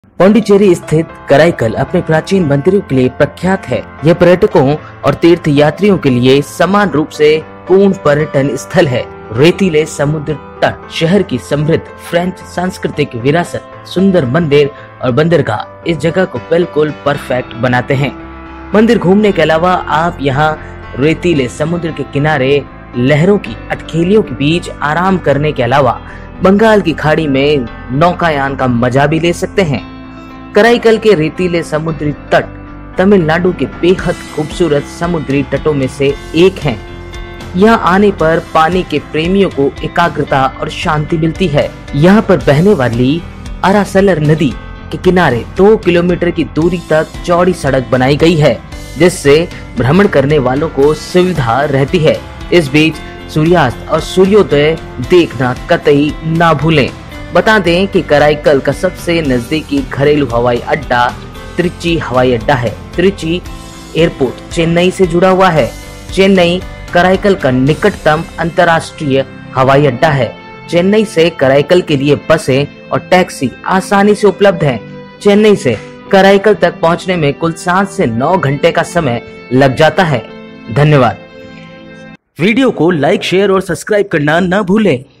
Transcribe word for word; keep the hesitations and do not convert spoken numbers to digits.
पांडिचेरी स्थित कराईकल अपने प्राचीन मंदिरों के लिए प्रख्यात है। यह पर्यटकों और तीर्थ यात्रियों के लिए समान रूप से पूर्ण पर्यटन स्थल है। रेतीले समुद्र तट, शहर की समृद्ध फ्रेंच सांस्कृतिक विरासत, सुंदर मंदिर और बंदरगाह इस जगह को बिल्कुल परफेक्ट बनाते हैं। मंदिर घूमने के अलावा आप यहाँ रेतीले समुद्र के किनारे लहरों की अटखेलियों के बीच आराम करने के अलावा बंगाल की खाड़ी में नौकायान का मजा भी ले सकते हैं। कराईकल के रेतीले समुद्री तट तमिलनाडु के बेहद खूबसूरत समुद्री तटों में से एक हैं। यहाँ आने पर पानी के प्रेमियों को एकाग्रता और शांति मिलती है। यहाँ पर बहने वाली अरासलर नदी के किनारे दो किलोमीटर की दूरी तक चौड़ी सड़क बनाई गई है, जिससे भ्रमण करने वालों को सुविधा रहती है। इस बीच सूर्यास्त और सूर्योदय देखना कतई ना भूलें। बता दें कि कराईकल का सबसे नजदीकी घरेलू हवाई अड्डा त्रिची हवाई अड्डा है। त्रिची एयरपोर्ट चेन्नई से जुड़ा हुआ है। चेन्नई कराईकल का निकटतम अंतर्राष्ट्रीय हवाई अड्डा है। चेन्नई से कराईकल के लिए बसें और टैक्सी आसानी से उपलब्ध हैं। चेन्नई से कराईकल तक पहुंचने में कुल सात से नौ घंटे का समय लग जाता है। धन्यवाद। वीडियो को लाइक, शेयर और सब्सक्राइब करना न भूलें।